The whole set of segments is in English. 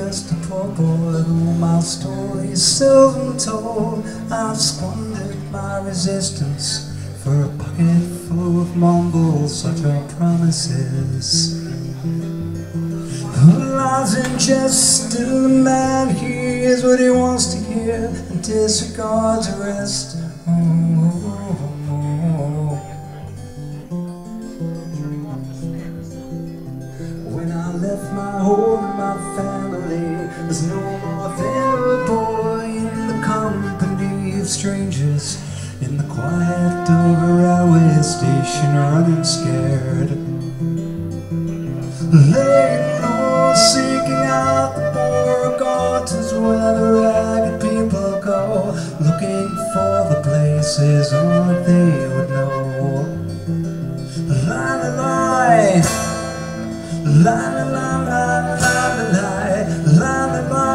just a poor boy, though my story's seldom told. I've squandered my resistance for a pocket full of mumbles, such are promises. Lies in jest, still the man hears what he wants to hear and disregards the rest. When I left my home and my family, there's no more there a boy in the company of strangers, in the quiet of a railway station, running scared, laying low, seeking out the Beauregard where the ragged people go, looking for the places only they would know. La la la, la la la la la la la la la.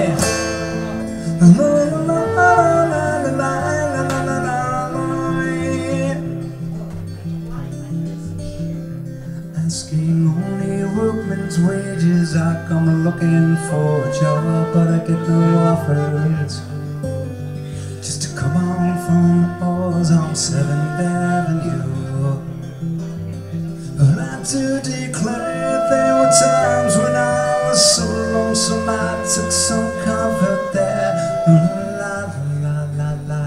Asking only workmen's wages, I come looking for a job, but I get no offers. Just to come on from the bars on 7th Avenue. I like to declare there were times when I was so lonesome I took some comfort there. La la la la.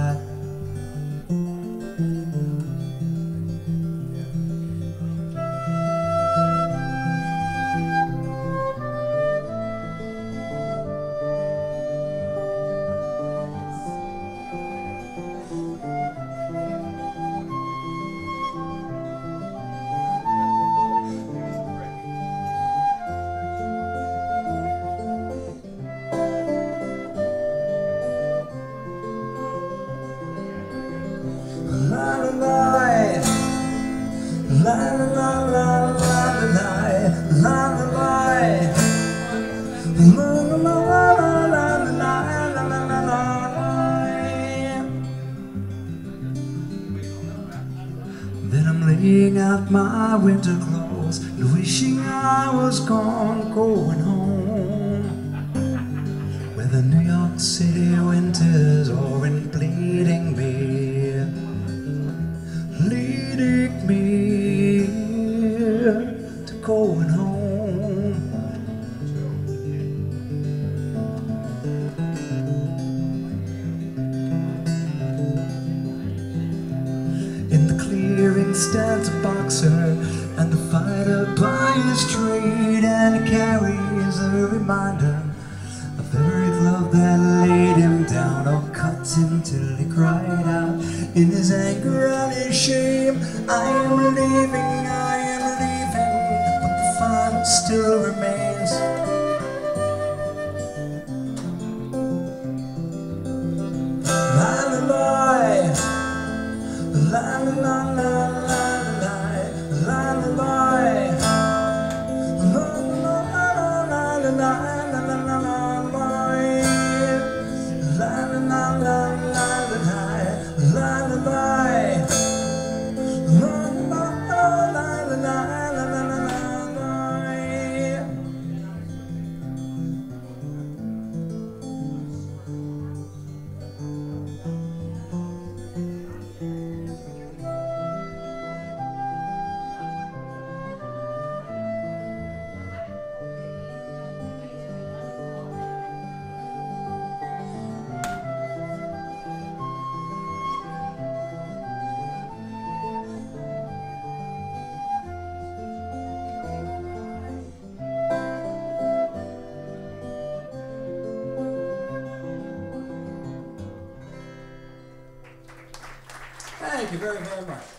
La la la, la la la la la la la la la. Then I'm laying out my winter clothes and wishing I was gone, going home, where the New York City winters are in bleeding me, leading me to going home. In the clearing stands a boxer and the fighter by his trade, and he carries a reminder of every glove that laid him down or cut him till he cried out in his anger and his shame, I am leaving, but the fight still remains. La la la, la la la la la la la la. Thank you very, very much.